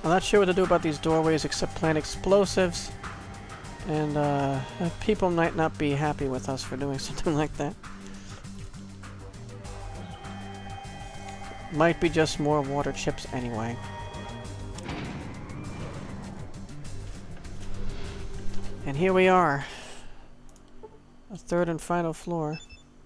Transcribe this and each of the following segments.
I'm not sure what to do about these doorways except plant explosives. And people might not be happy with us for doing something like that. Might be just more water chips anyway. And here we are. A third and final floor.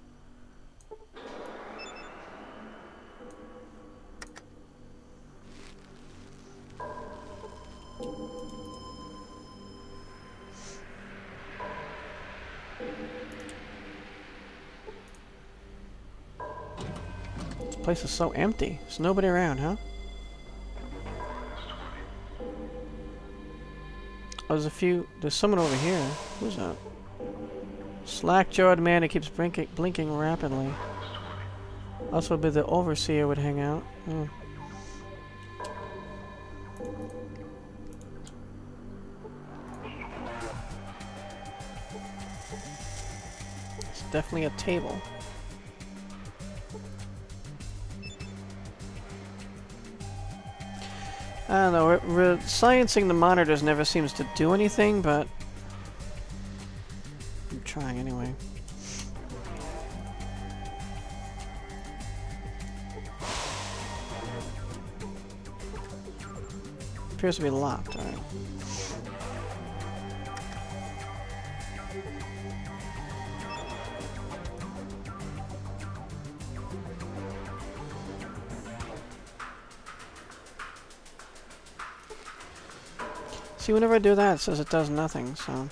This place is so empty. There's nobody around, huh? Oh, there's someone over here. Who's that? Slack-jawed man who keeps blinking rapidly. Also, be the overseer would hang out. Oh. It's definitely a table. I don't know, sciencing the monitors never seems to do anything, but I'm trying anyway. Appears to be locked, alright. See, whenever I do that, it says it does nothing, so...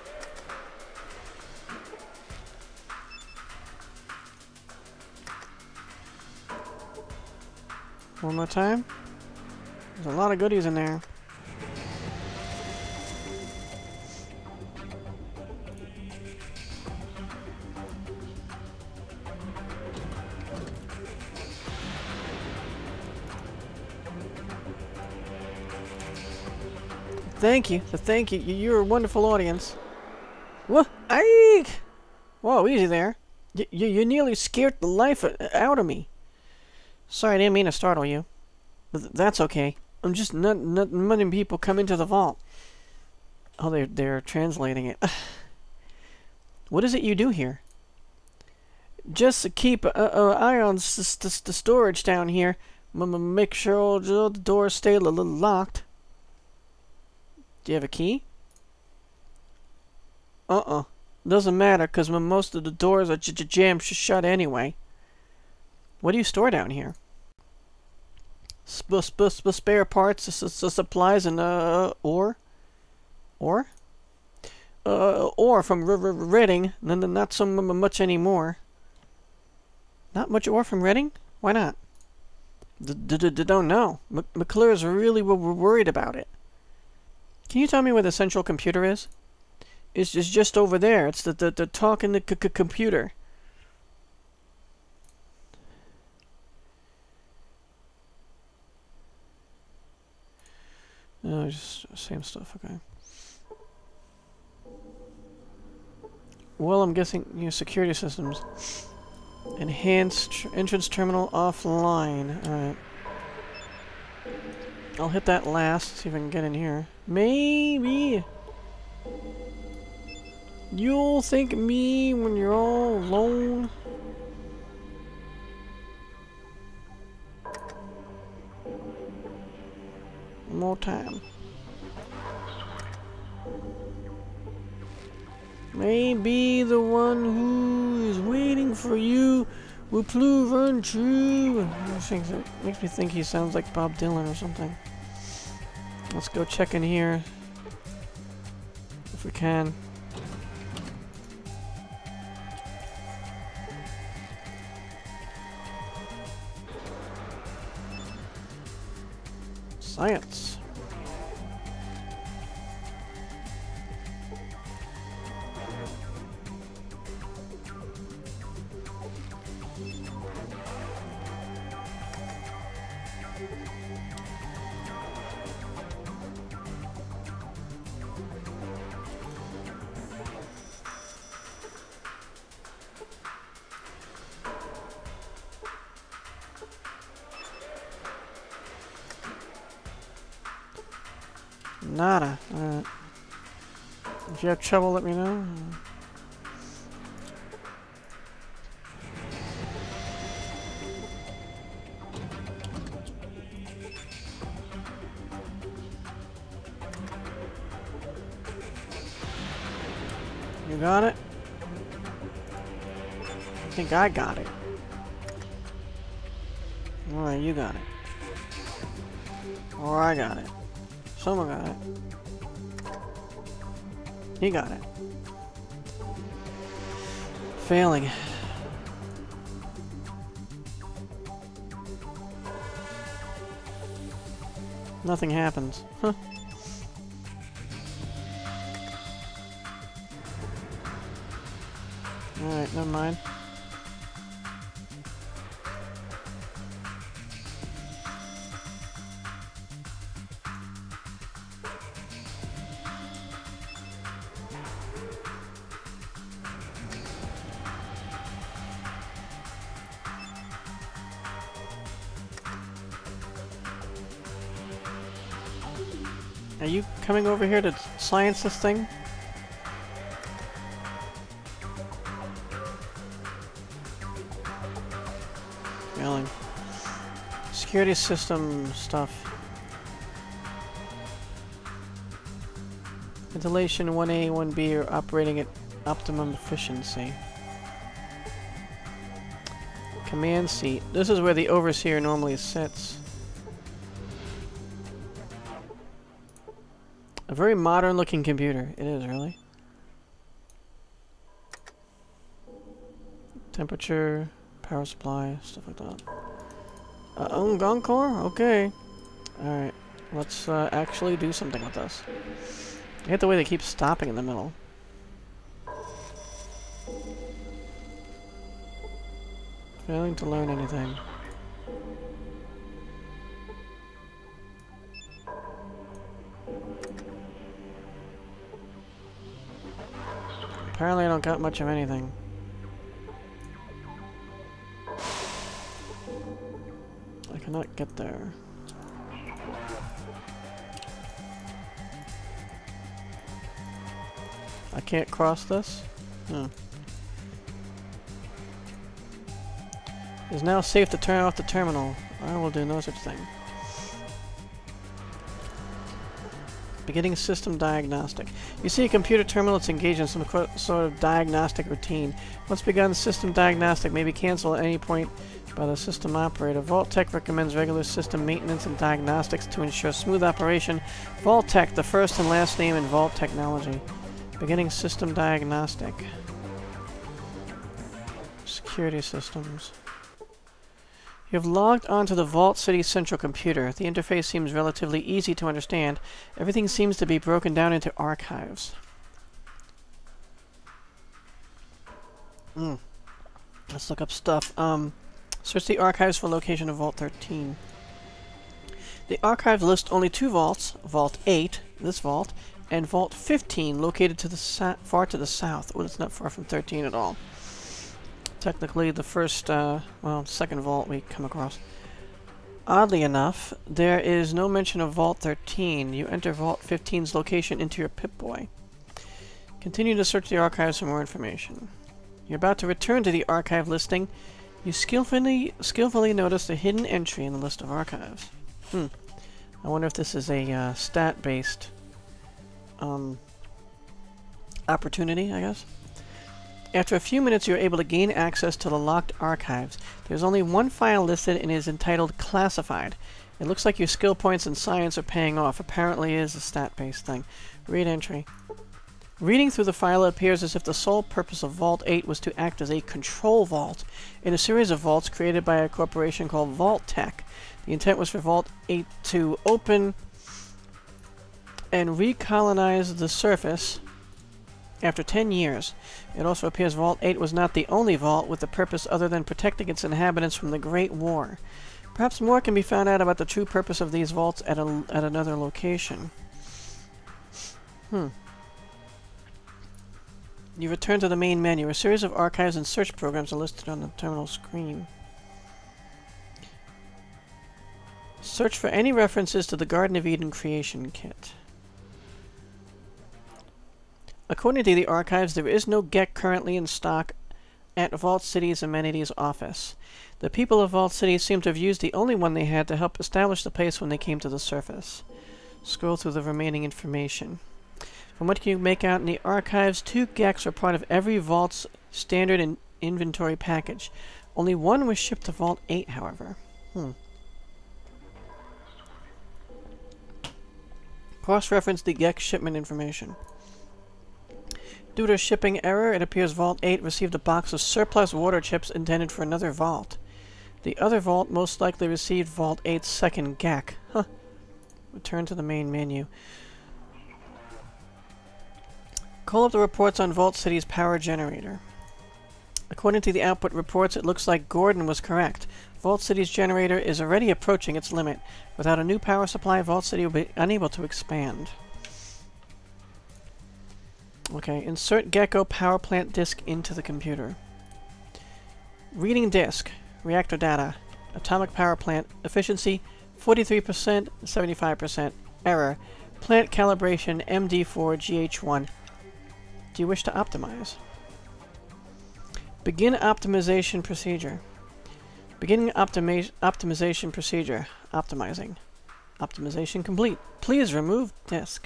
One more time. There's a lot of goodies in there. Thank you. Thank you. You're a wonderful audience. What? Whoa, easy there. You nearly scared the life out of me. Sorry, I didn't mean to startle you. But that's okay. I'm just not letting people come into the vault. Oh, they're translating it. What is it you do here? Just to keep an eye on the storage down here. Make sure all the doors stay locked. Do you have a key? Doesn't matter, because most of the doors are jammed shut anyway. What do you store down here? Spare parts, supplies, and ore? Ore? Ore from Reading. Not so much anymore. Not much ore from Reading? Why not? Don't know. McClure's really worried about it. Can you tell me where the central computer is? It's just over there. It's the talking computer. No, just same stuff. Okay. Well, I'm guessing security systems. Enhanced entrance terminal offline. All right. I'll hit that last. See if I can get in here. Maybe. You'll think of me when you're all alone. One more time. Maybe the one who is waiting for you will prove untrue. That makes me think he sounds like Bob Dylan or something. Let's go check in here. If we can. Science. Nada. Alright. If you have trouble, let me know. You got it? I think I got it. Alright, you got it. Or I got it. Someone got it. He got it. Failing. Nothing happens. Huh. Alright, never mind. Are you coming over here to science this thing? Failing. Security system stuff. Ventilation 1A, 1B are operating at optimum efficiency. Command seat. This is where the overseer normally sits. A very modern looking computer. It is, really. Temperature, power supply, stuff like that. Encore? Okay. Alright. Let's actually do something with this. I hate the way they keep stopping in the middle. Failing to learn anything. Apparently I don't got much of anything. I cannot get there. I can't cross this? Hmm. It is now safe to turn off the terminal. I will do no such thing. Beginning system diagnostic. You see a computer terminal that's engaged in some sort of diagnostic routine. Once begun, system diagnostic may be canceled at any point by the system operator. Vault Tech recommends regular system maintenance and diagnostics to ensure smooth operation. Vault Tech, the first and last name in Vault Technology. Beginning system diagnostic. Security systems. You have logged onto the Vault City Central Computer. The interface seems relatively easy to understand. Everything seems to be broken down into archives. Let's look up stuff. Search the archives for location of Vault 13. The archives list only two vaults, Vault 8, this vault, and Vault 15, located to the far to the south. Well, it's not far from 13 at all. Technically the first, well, second vault we come across. Oddly enough, there is no mention of Vault 13. You enter Vault 15's location into your Pip Boy. Continue to search the archives for more information. You're about to return to the archive listing. You skillfully notice a hidden entry in the list of archives. I wonder if this is a stat-based opportunity, I guess. After a few minutes, you're able to gain access to the locked archives. There's only one file listed and it is entitled Classified. It looks like your skill points in science are paying off. Apparently it is a stat-based thing. Read entry. Reading through the file, it appears as if the sole purpose of Vault 8 was to act as a control vault in a series of vaults created by a corporation called Vault Tech. The intent was for Vault 8 to open and recolonize the surface after 10 years. It also appears Vault 8 was not the only vault with a purpose other than protecting its inhabitants from the Great War. Perhaps more can be found out about the true purpose of these vaults at another location. You return to the main menu. A series of archives and search programs are listed on the terminal screen. Search for any references to the Garden of Eden creation kit. According to the archives, there is no Gecko currently in stock at Vault City's amenities office. The people of Vault City seem to have used the only one they had to help establish the place when they came to the surface. Scroll through the remaining information. From what you can make out in the archives, 2 Geckos are part of every Vault's standard inventory package. Only one was shipped to Vault 8, however. Cross-reference the Gecko shipment information. Due to a shipping error, it appears Vault 8 received a box of surplus water chips intended for another vault. The other vault most likely received Vault 8's second Gecko. Huh. Return to the main menu. Call up the reports on Vault City's power generator. According to the output reports, it looks like Gordon was correct. Vault City's generator is already approaching its limit. Without a new power supply, Vault City will be unable to expand. Okay, insert Gecko power plant disk into the computer. Reading disk. Reactor data. Atomic power plant. Efficiency 43%, 75%. Error. Plant calibration MD4GH1. Do you wish to optimize? Begin optimization procedure. Beginning optimization procedure. Optimizing. Optimization complete. Please remove disk.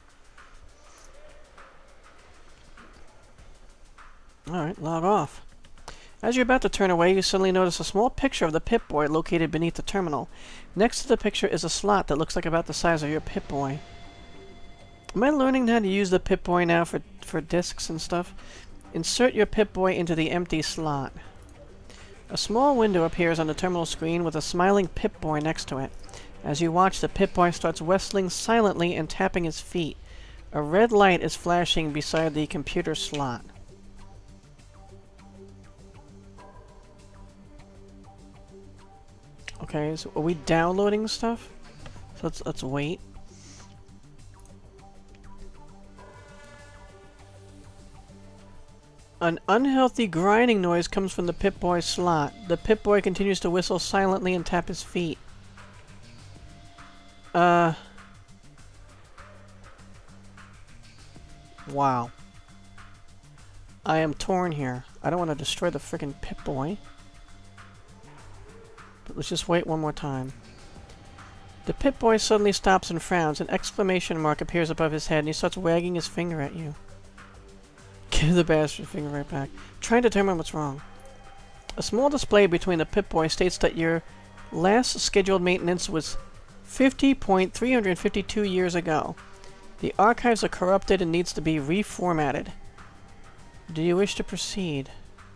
Alright, log off. As you're about to turn away, you suddenly notice a small picture of the Pip Boy located beneath the terminal. Next to the picture is a slot that looks like about the size of your Pip Boy. Am I learning how to use the Pip Boy now for discs and stuff? Insert your Pip Boy into the empty slot. A small window appears on the terminal screen with a smiling Pip Boy next to it. As you watch, the Pip Boy starts whistling silently and tapping his feet. A red light is flashing beside the computer slot. Okay, so are we downloading stuff? So let's wait. An unhealthy grinding noise comes from the Pip Boy slot. The Pip Boy continues to whistle silently and tap his feet. Wow. I am torn here. I don't want to destroy the frickin' Pip Boy. But let's just wait one more time. The Pip Boy suddenly stops and frowns. An exclamation mark appears above his head and he starts wagging his finger at you. Give the bastard finger right back. Try and determine what's wrong. A small display between the Pip Boy states that your last scheduled maintenance was 50.352 years ago. The archives are corrupted and needs to be reformatted. Do you wish to proceed?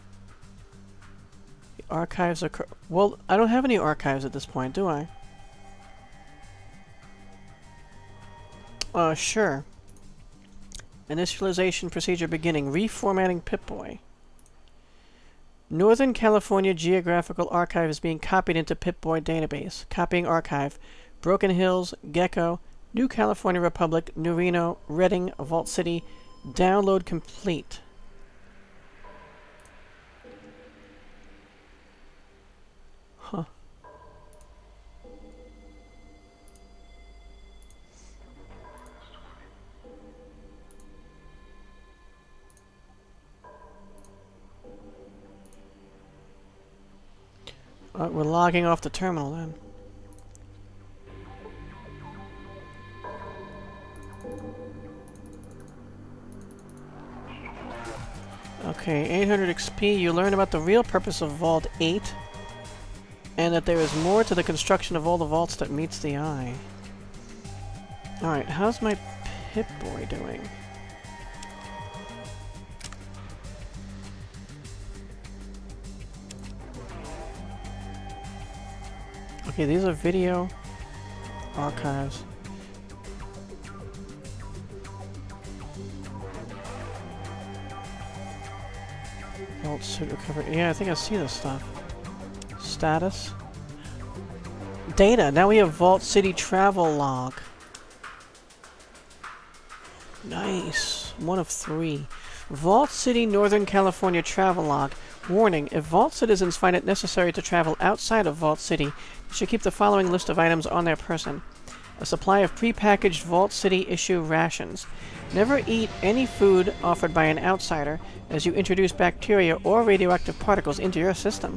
The archives are well, I don't have any archives at this point, do I? Sure. Initialization procedure beginning. Reformatting Pip Boy. Northern California Geographical Archive is being copied into Pip Boy database. Copying archive. Broken Hills, Gecko, New California Republic, New Reno, Redding, Vault City. Download complete. Huh. We're logging off the terminal then. Okay, 800 XP. You learn about the real purpose of Vault 8, and that there is more to the construction of all the vaults that meets the eye. Alright, how's my Pip Boy doing? Okay, these are video archives. Vault suit recovered. Yeah, I think I see this stuff. Status. Data. Now we have Vault City travel log. Nice. 1 of 3. Vault City, Northern California travel log. Warning, if Vault citizens find it necessary to travel outside of Vault City, they should keep the following list of items on their person. A supply of prepackaged Vault City issue rations. Never eat any food offered by an outsider, as you introduce bacteria or radioactive particles into your system.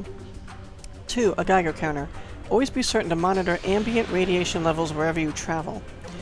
2. A Geiger counter. Always be certain to monitor ambient radiation levels wherever you travel.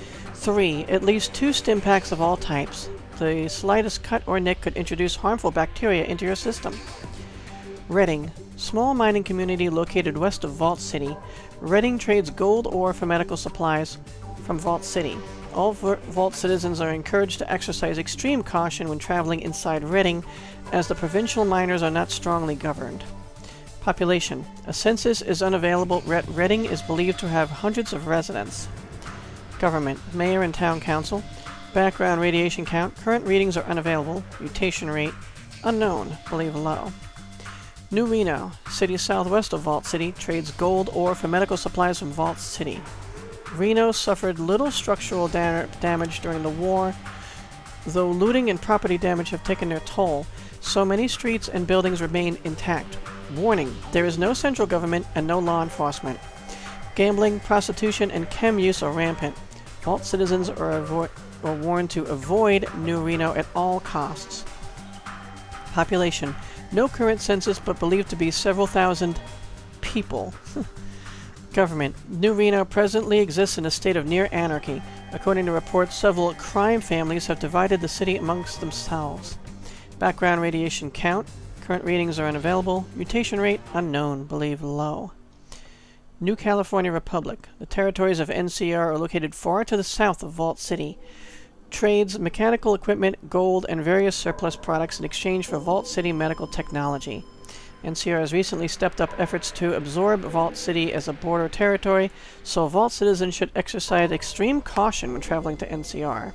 3. At least 2 stim packs of all types. The slightest cut or nick could introduce harmful bacteria into your system. Redding. Small mining community located west of Vault City. Redding trades gold ore for medical supplies from Vault City. All Vault citizens are encouraged to exercise extreme caution when traveling inside Redding, as the provincial miners are not strongly governed. Population. A census is unavailable. Redding is believed to have hundreds of residents. Government. Mayor and Town Council. Background radiation count. Current readings are unavailable. Mutation rate. Unknown. Believe low. New Reno. City southwest of Vault City. Trades gold ore for medical supplies from Vault City. Reno suffered little structural damage during the war, though looting and property damage have taken their toll, so many streets and buildings remain intact. Warning, there is no central government and no law enforcement. Gambling, prostitution, and chem use are rampant. Vault citizens are warned to avoid New Reno at all costs. Population. No current census, but believed to be several thousand people. Government. New Reno presently exists in a state of near anarchy. According to reports, several crime families have divided the city amongst themselves. Background radiation count. Current readings are unavailable. Mutation rate unknown. Believe low. New California Republic. The territories of NCR are located far to the south of Vault City. Trades mechanical equipment, gold, and various surplus products in exchange for Vault City medical technology. NCR has recently stepped up efforts to absorb Vault City as a border territory, so Vault citizens should exercise extreme caution when traveling to NCR.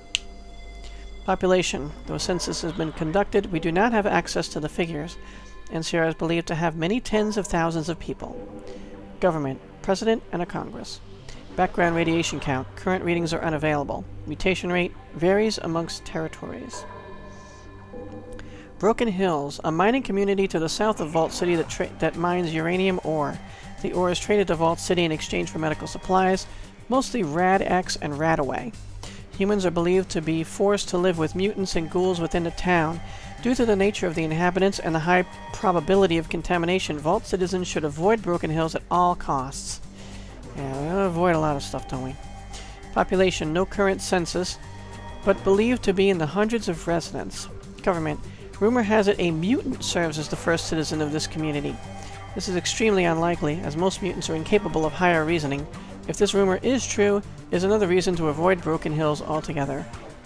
Population. Though a census has been conducted, we do not have access to the figures. NCR is believed to have many tens of thousands of people. Government. President and a Congress. Background radiation count. Current readings are unavailable. Mutation rate varies amongst territories. Broken Hills, a mining community to the south of Vault City that mines uranium ore. The ore is traded to Vault City in exchange for medical supplies, mostly Rad-X and Radaway. Humans are believed to be forced to live with mutants and ghouls within the town. Due to the nature of the inhabitants and the high probability of contamination, Vault citizens should avoid Broken Hills at all costs. Yeah, we gotta avoid a lot of stuff, don't we? Population, no current census, but believed to be in the hundreds of residents. Government. Rumor has it a mutant serves as the first citizen of this community. This is extremely unlikely, as most mutants are incapable of higher reasoning. If this rumor is true, it is another reason to avoid Broken Hills altogether.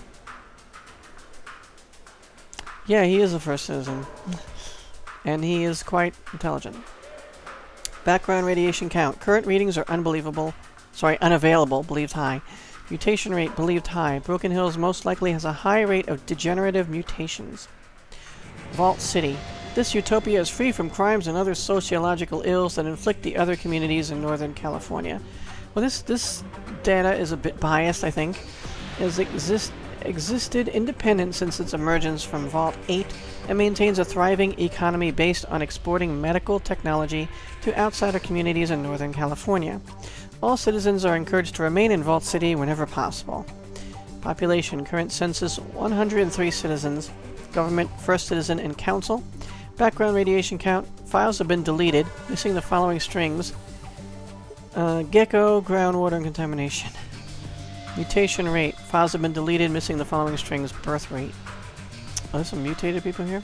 Yeah, he is the first citizen. And he is quite intelligent. Background radiation count. Current readings are unavailable, believed high. Mutation rate, believed high. Broken Hills most likely has a high rate of degenerative mutations. Vault City. This utopia is free from crimes and other sociological ills that inflict the other communities in Northern California. Well, this data is a bit biased, I think. It has existed independent since its emergence from Vault 8 and maintains a thriving economy based on exporting medical technology to outsider communities in Northern California. All citizens are encouraged to remain in Vault City whenever possible. Population. Current census 103 citizens. Government, first citizen, and council. Background radiation count. Files have been deleted, missing the following strings. Gecko, groundwater, and contamination. Mutation rate. Files have been deleted, missing the following strings. Birth rate. Oh, there's some mutated people here?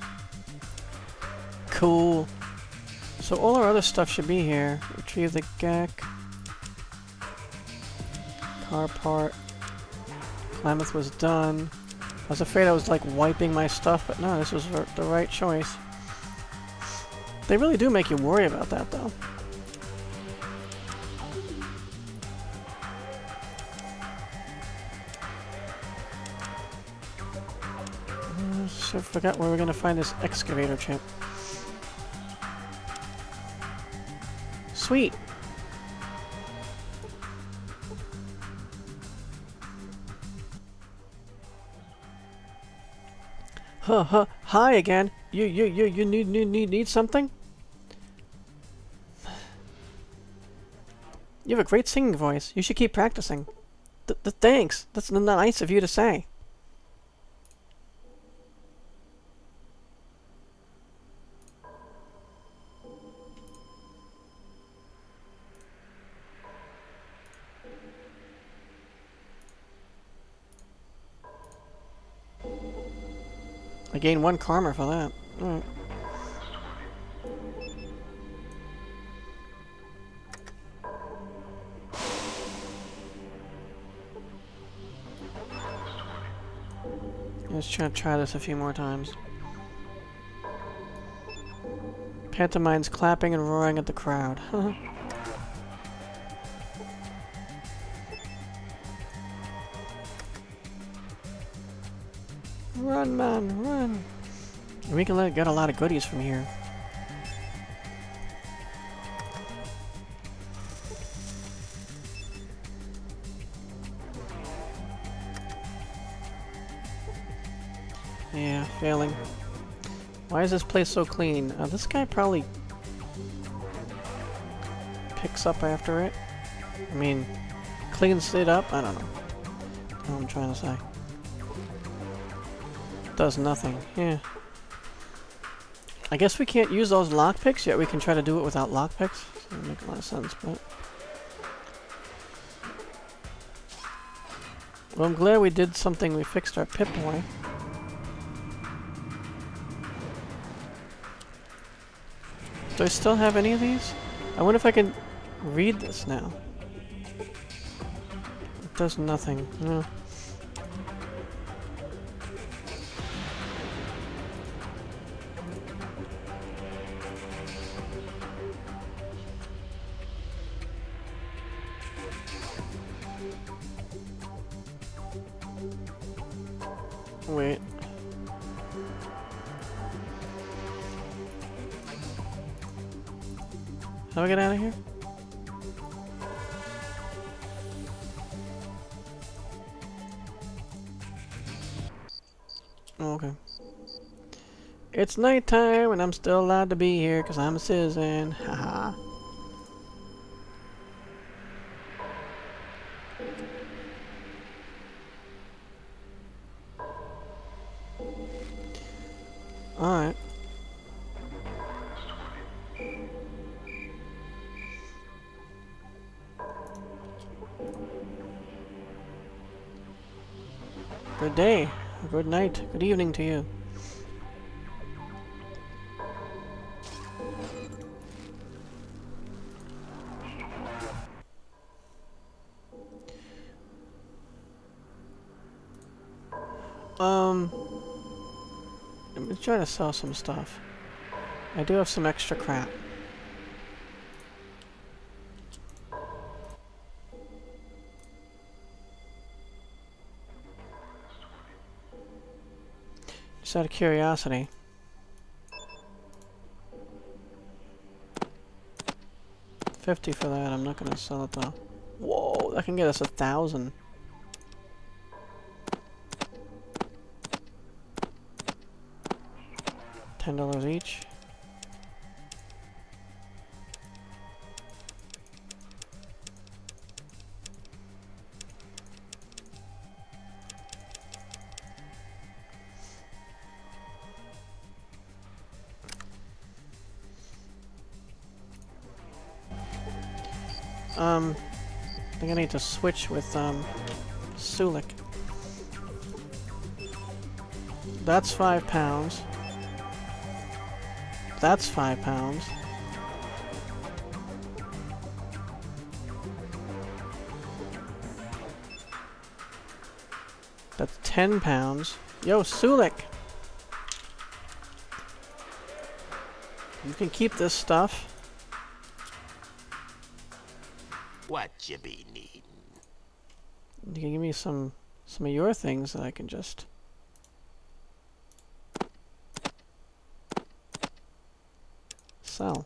Cool. So all our other stuff should be here. Retrieve the Gek. Car part. Klamath was done. I was afraid I was like wiping my stuff, but no, this was the right choice. They really do make you worry about that, though. I forgot where we're going to find this excavator chip. Sweet! Hi again. You need something? You have a great singing voice. You should keep practicing. Thanks. That's nice of you to say. I gained 1 karma for that. Alright. Let's try this a few more times. Pantomime's clapping and roaring at the crowd. Run, man, run! We can get a lot of goodies from here. Yeah, failing. Why is this place so clean? This guy probably picks up after it. I mean, cleans it up? I don't know. That's what I'm trying to say. Does nothing. Yeah. I guess we can't use those lockpicks, yet we can try to do it without lockpicks. So that makes a lot of sense, but... Well, I'm glad we did something. We fixed our Pip Boy. Do I still have any of these? I wonder if I can read this now. It does nothing. No. Wait. How do I get out of here? Oh, okay. It's nighttime and I'm still allowed to be here because I'm a citizen. Haha. Alright. Good day, good night, good evening to you. Let me try to sell some stuff. I do have some extra crap. Just out of curiosity. $50 for that, I'm not gonna sell it though. Whoa, that can get us 1,000. $10 each. I think I need to switch with Sulik. That's £5. That's £5. That's £10. Yo, Sulik! You can keep this stuff. What you be needing? You can give me some of your things that I can just... sell.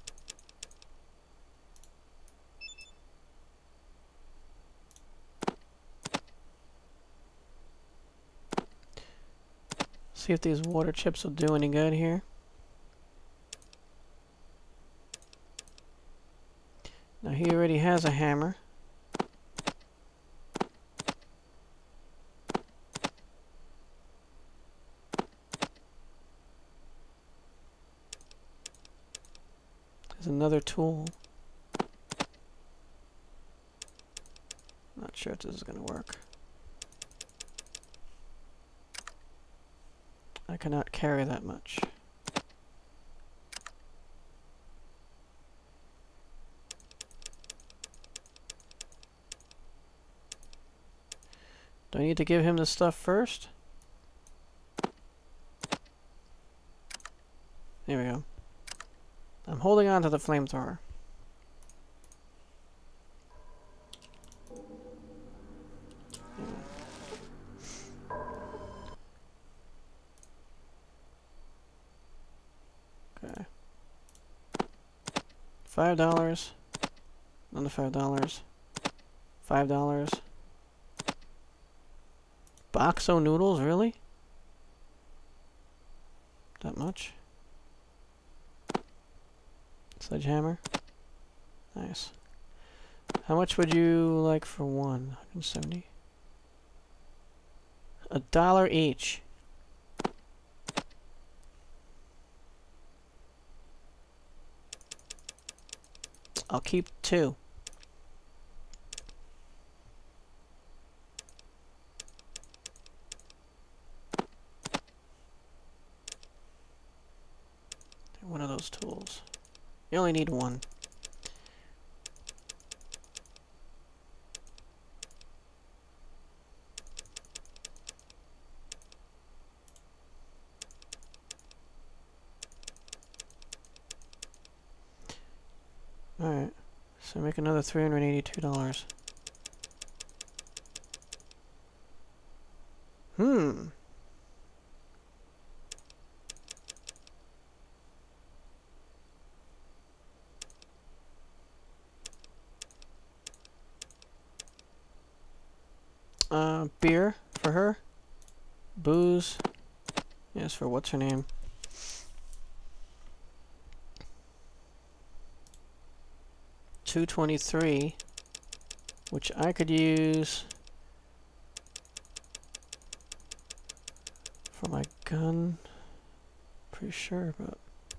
See if these water chips will do any good here. Now he already has a hammer. There's another tool. Not sure if this is going to work. I cannot carry that much. Do I need to give him the stuff first? There we go. I'm holding on to the flamethrower. Okay. $5. Another $5. $5. Boxo noodles, really? That much? Sledgehammer. Nice. How much would you like for one? 170. $1 each. I'll keep 2. One of those tools. You only need one. Alright, so make another $382. Beer for her. Booze. Yes, for what's her name? $223, which I could use for my gun. Pretty sure, but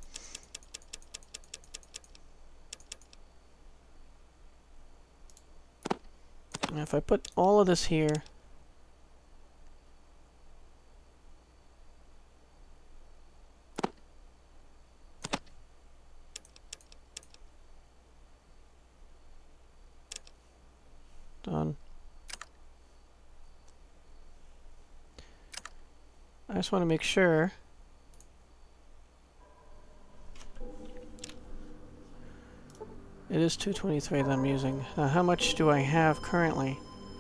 and if I put all of this here, done. I just want to make sure it is 223 that I'm using. How much do I have currently?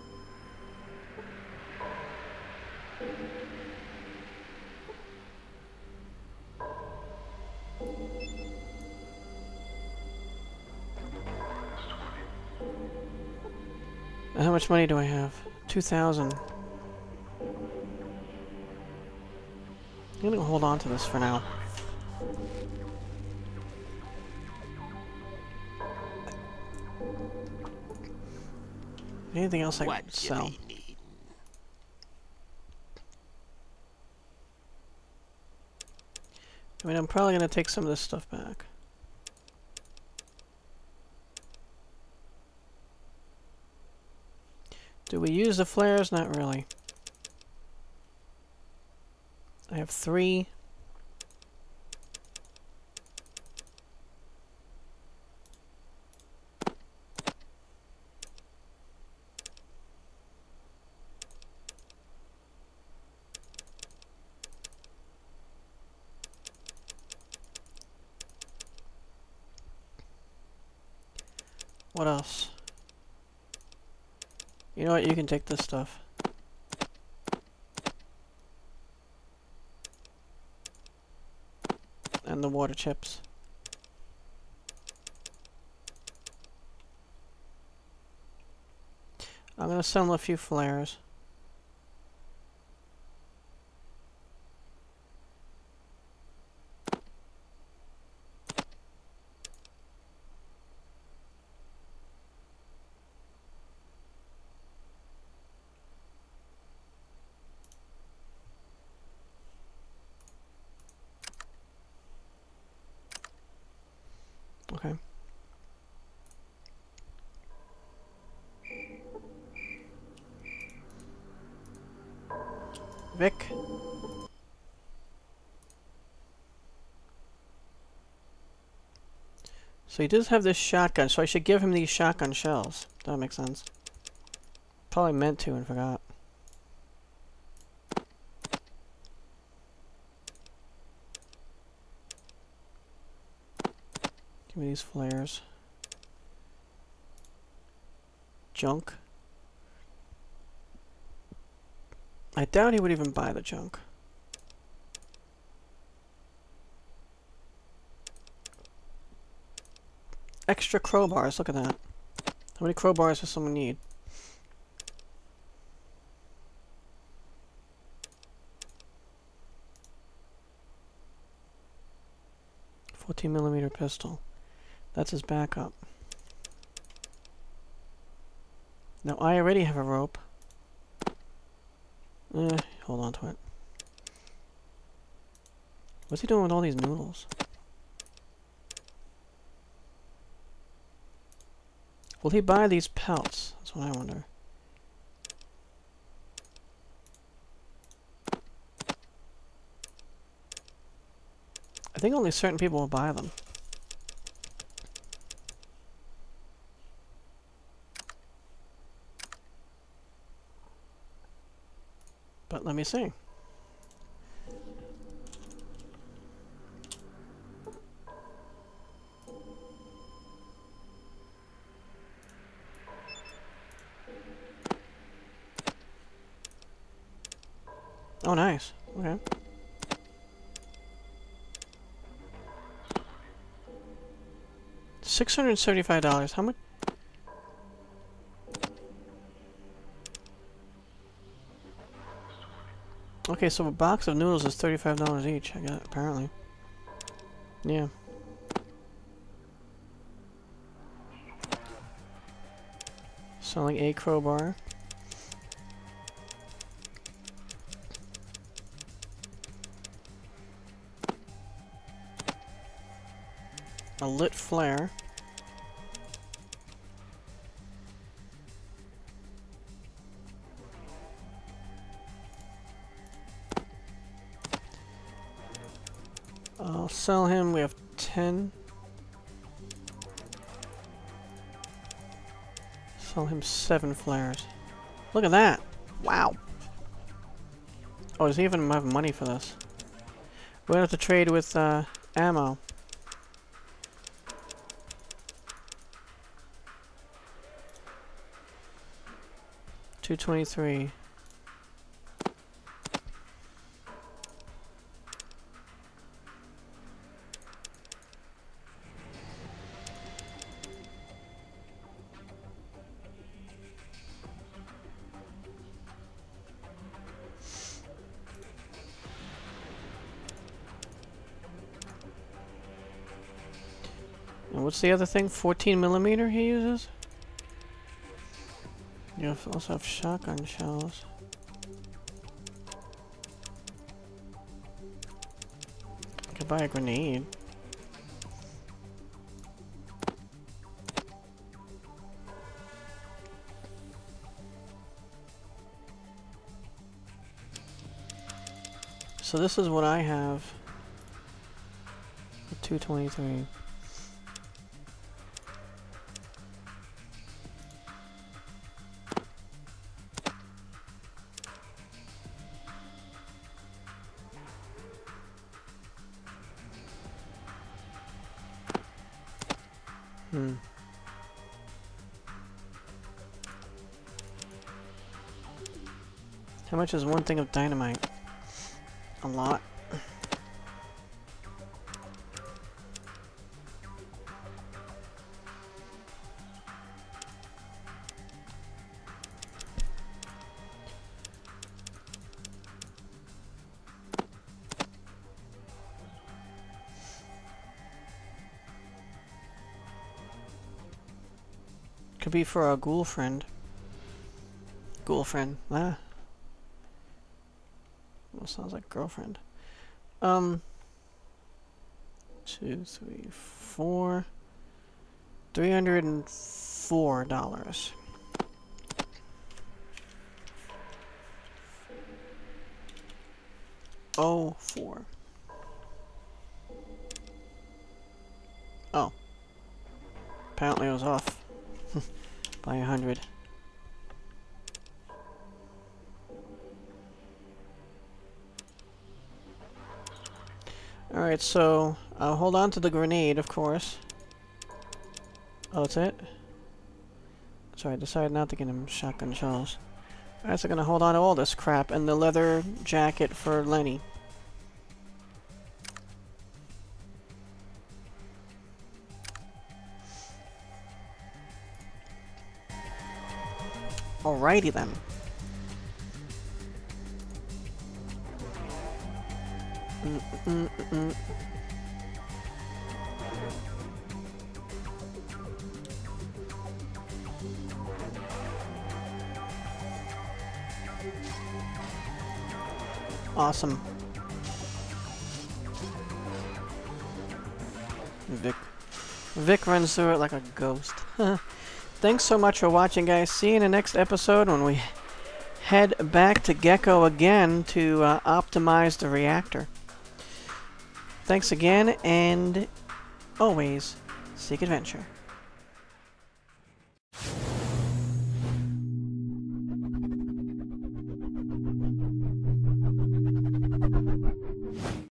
How much money do I have? 2,000. I'm gonna hold on to this for now. Anything else I can sell? I mean, I'm probably gonna take some of this stuff back. Do we use the flares? Not really. I have 3. What else? You know what? You can take this stuff. And the water chips. I'm gonna sell a few flares. Okay. Vic. So he does have this shotgun, so I should give him these shotgun shells. That makes sense. Probably meant to and forgot. Give me these flares. Junk. I doubt he would even buy the junk. Extra crowbars, look at that. How many crowbars does someone need? .14mm pistol. That's his backup. Now I already have a rope. Hold on to it. What's he doing with all these noodles? Will he buy these pelts? That's what I wonder. I think only certain people will buy them. But let me see. Oh, nice. Okay. $675. How much? Okay, so a box of noodles is $35 each, I got apparently. Yeah. Selling a crowbar. A lit flare. I'll sell him, we have 10. Sell him 7 flares. Look at that! Wow! Oh, does he even have money for this? We're gonna have to trade with ammo. $223. And what's the other thing? 14mm he uses? You also have shotgun shells. I could buy a grenade. So this is what I have. 223. How much is one thing of dynamite? A lot. Could be for a ghoul friend. Ghoul friend. Ah. Well, sounds like girlfriend. 2, 3, 4. $304. 4. Oh. Apparently I was off by 100. Alright, so I'll hold on to the grenade, of course. Oh, that's it? So I decided not to get him shotgun shells. Alright, so I'm gonna hold on to all this crap and the leather jacket for Lenny. Alrighty then. Awesome. Vic runs through it like a ghost. Thanks so much for watching, guys. See you in the next episode when we head back to Gecko again to optimize the reactor. Thanks again, and always seek adventure.